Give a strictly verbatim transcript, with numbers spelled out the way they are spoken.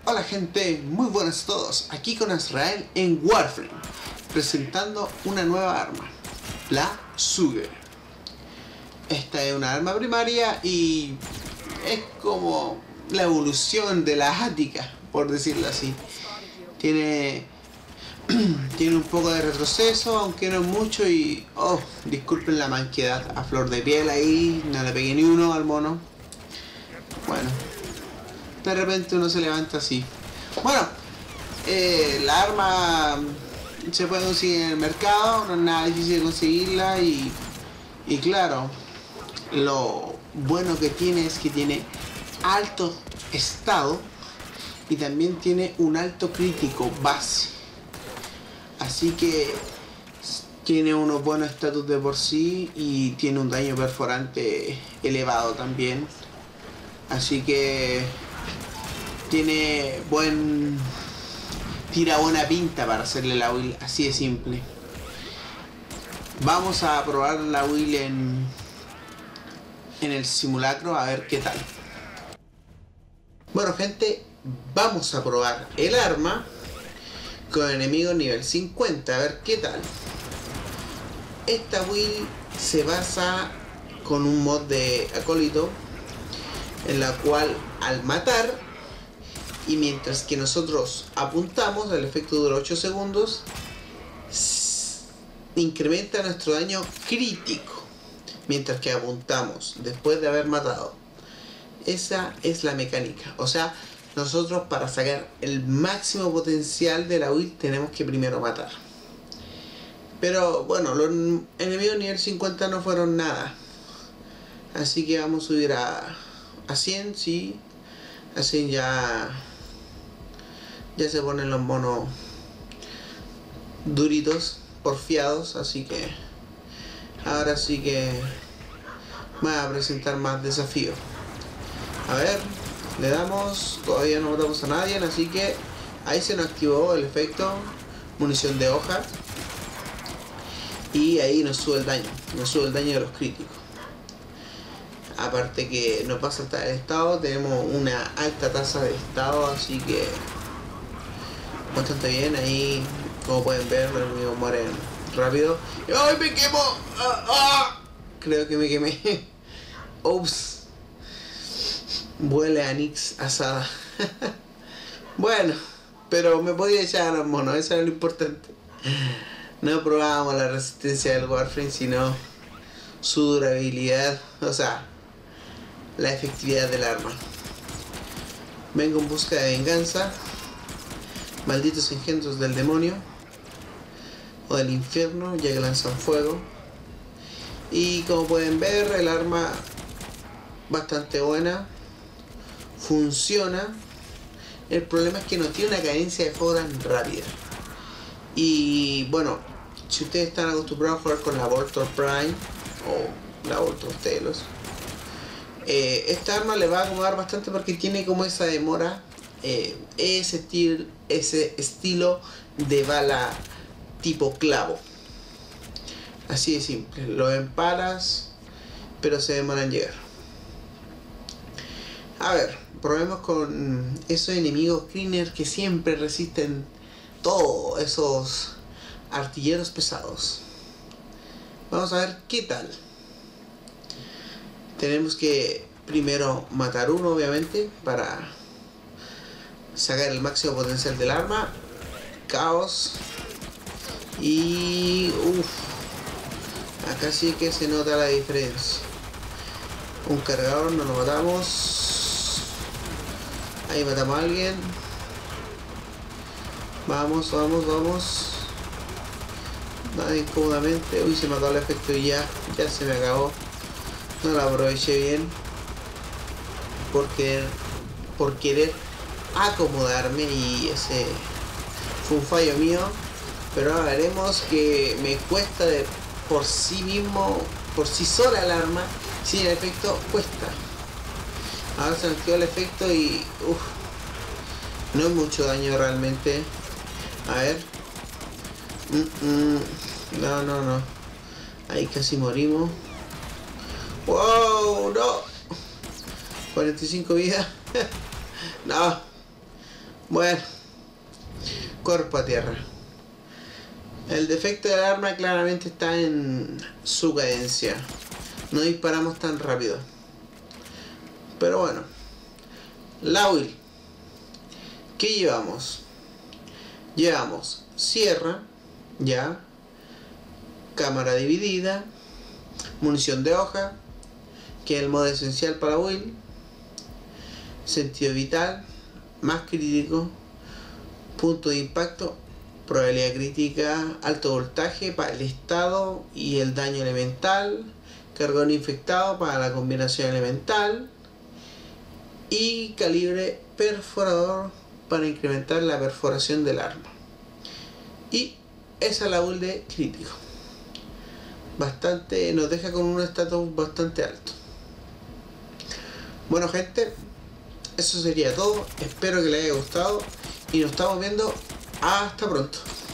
Hola gente, muy buenas a todos, aquí con Azrael en Warframe, presentando una nueva arma, la Suger. Esta es una arma primaria y es como la evolución de la Ática, por decirlo así. Tiene, tiene un poco de retroceso, aunque no es mucho y... Oh, disculpen la manquedad, a flor de piel ahí, no le pegué ni uno al mono. Bueno, de repente uno se levanta así. Bueno, eh, la arma se puede conseguir en el mercado, no es nada difícil de conseguirla y, y claro, lo bueno que tiene es que tiene alto estado y también tiene un alto crítico base. Así que tiene unos buenos estatus de por sí y tiene un daño perforante elevado también. Así que tiene buen... tira buena pinta para hacerle la build, así de simple. Vamos a probar la build en, en el simulacro a ver qué tal. Bueno gente, vamos a probar el arma con enemigos nivel cincuenta, a ver qué tal. Esta build se basa con un mod de acólito en la cual al matar y mientras que nosotros apuntamos, el efecto dura ocho segundos, incrementa nuestro daño crítico mientras que apuntamos después de haber matado. Esa es la mecánica. O sea, nosotros para sacar el máximo potencial de la build tenemos que primero matar. Pero bueno, los enemigos nivel cincuenta no fueron nada, así que vamos a subir a, a cien, sí. Así ya ya se ponen los monos duritos, porfiados, así que ahora sí que voy a presentar más desafíos. A ver, le damos, todavía no matamos a nadie, así que ahí se nos activó el efecto munición de hoja y ahí nos sube el daño, nos sube el daño de los críticos. Aparte que nos pasa hasta el estado, tenemos una alta tasa de estado, así que bastante bien. Ahí, como pueden ver, los enemigos mueren rápido. ¡Ay, me quemo! ¡Ah, ah! Creo que me quemé. Ups. Huele a Nix asada. Bueno, pero me podía echar a los monos, eso era lo importante. No probábamos la resistencia del Warframe, sino su durabilidad, o sea, la efectividad del arma. Vengo en busca de venganza. Malditos engendros del demonio o del infierno, ya que lanzan fuego. Y como pueden ver, el arma bastante buena, funciona. El problema es que no tiene una cadencia de fuego tan rápida. Y bueno, si ustedes están acostumbrados a jugar con la Voltor Prime o la Voltor Telos, eh, esta arma le va a acomodar bastante porque tiene como esa demora, eh, ese, estil, ese estilo de bala tipo clavo. Así de simple, lo empalas pero se demora en llegar. A ver, probemos con esos enemigos cleaner que siempre resisten todos esos artilleros pesados. Vamos a ver qué tal. Tenemos que primero matar uno, obviamente, para sacar el máximo potencial del arma. Caos. Y... uff. Acá sí que se nota la diferencia. Un cargador, no lo matamos. Ahí matamos a alguien. Vamos, vamos, vamos. Nada, incómodamente. Uy, se me acabó el efecto y ya, ya se me acabó. No lo aproveché bien. Por querer, por querer acomodarme y ese fue un fallo mío. Pero ahora veremos que me cuesta de por sí mismo, por sí sola el arma, sin el efecto cuesta. Ahora se me activó el efecto y uff, no es mucho daño realmente. A ver. Mm -mm. No, no, no. Ahí casi morimos. ¡Wow! ¡No! cuarenta y cinco vidas. No. Bueno, cuerpo a tierra. El defecto del arma claramente está en su cadencia. No disparamos tan rápido. Pero bueno. La build. ¿Qué llevamos? Llevamos sierra, ya. Cámara dividida. Munición de hoja, que es el modo esencial para build. Sentido vital, más crítico. Punto de impacto, probabilidad crítica, alto voltaje para el estado y el daño elemental, cargón infectado para la combinación elemental y calibre perforador para incrementar la perforación del arma. Y esa es la build de crítico. Bastante, nos deja con un estatus bastante alto. Bueno gente, eso sería todo. Espero que les haya gustado y nos estamos viendo hasta pronto.